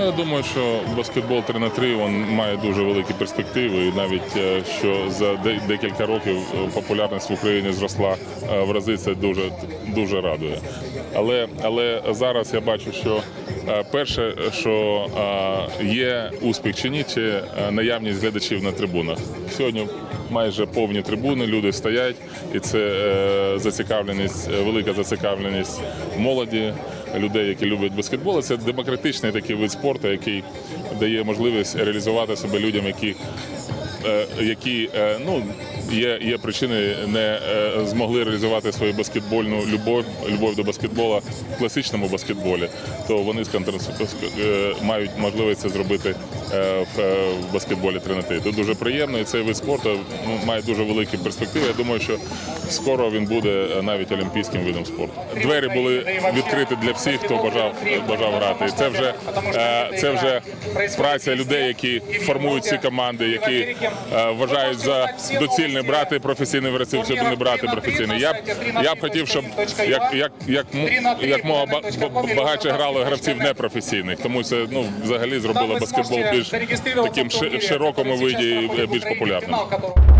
Ну, я думаю, що баскетбол 3х3 має дуже великі перспективи, і навіть що за декілька років популярність в Україні зросла в рази, це дуже радує. Але зараз я бачу, що перше, що є успіх чи ні, чи наявність глядачів на трибунах. Сьогодні майже повні трибуни, люди стоять, і це велика зацікавленість молоді, людей, які люблять баскетбол. Це демократичний такий вид спорту, який дає можливість реалізувати себе людям, які є причини не змогли реалізувати свою баскетбольну любов до баскетболу в класичному баскетболі, то вони мають можливість це зробити в баскетболі 3х3. Це дуже приємно, і цей вид спорту має дуже великі перспективи. Я думаю, що скоро він буде навіть олімпійським видом спорту. Двері були відкриті для всіх, хто бажав грати. Це вже праця людей, які формують ці команди, які вважають за доцільне брати професійних гравців, щоб не брати професійних. Я б хотів, щоб як мога багатше грали гравців непрофесійних, тому це взагалі зробило баскетбол більш таким широкому виді і більш популярним.